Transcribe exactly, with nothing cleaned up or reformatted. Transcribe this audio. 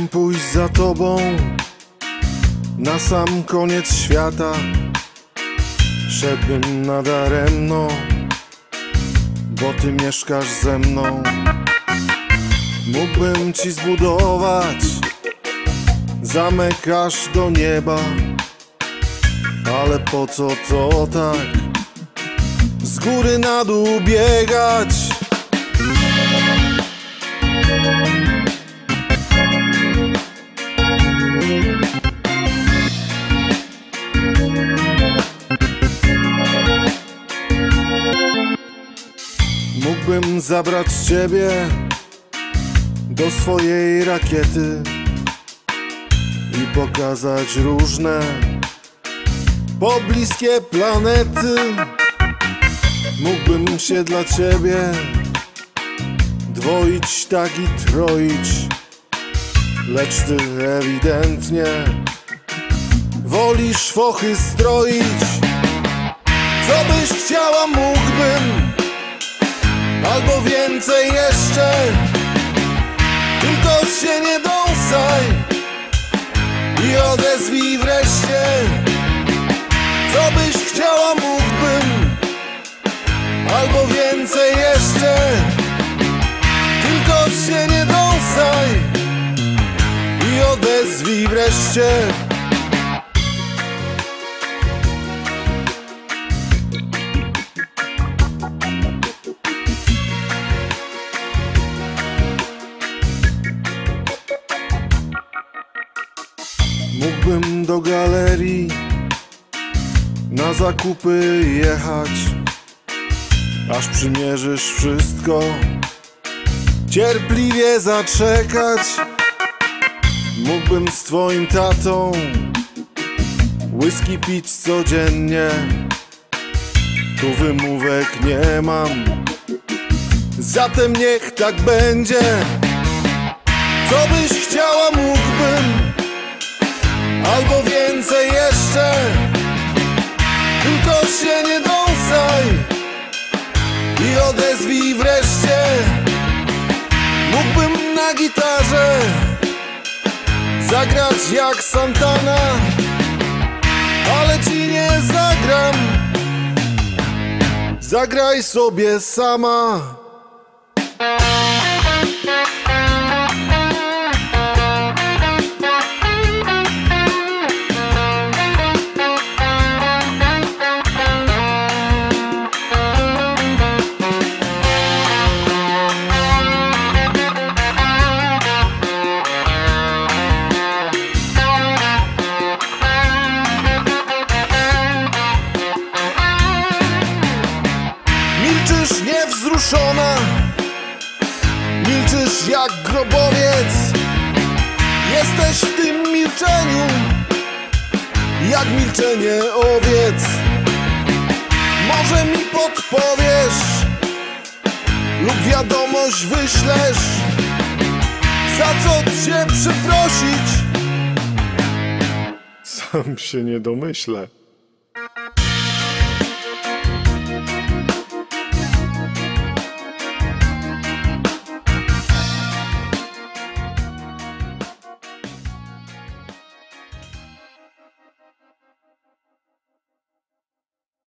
pójść za tobą na sam koniec świata. Szedłbym nadaremno, bo ty mieszkasz ze mną. Mógłbym ci zbudować zamek aż do nieba, ale po co to tak z góry na dół biegać? Mógłbym zabrać ciebie do swojej rakiety i pokazać różne pobliskie planety. Mógłbym się dla ciebie dwoić, tak i troić, lecz ty ewidentnie wolisz fochy stroić. Co byś chciała, mógłbym, albo więcej jeszcze. Tylko się nie dąsaj i odezwij wreszcie. Co byś chciała, mógłbym, albo więcej jeszcze. Tylko się nie dąsaj i odezwij wreszcie. Mógłbym do galerii na zakupy jechać, aż przymierzysz wszystko, cierpliwie zaczekać. Mógłbym z twoim tatą whisky pić codziennie, tu wymówek nie mam, zatem niech tak będzie. Co byś chciała, mógłbym, albo więcej jeszcze. Tylko się nie dąsaj i odezwij wreszcie. Mógłbym na gitarze zagrać jak Santana, ale ci nie zagram. Zagraj sobie sama. Milczysz niewzruszona, milczysz jak grobowiec. Jesteś w tym milczeniu jak milczenie owiec. Może mi podpowiesz lub wiadomość wyślesz, za co cię przeprosić? Sam się nie domyślę.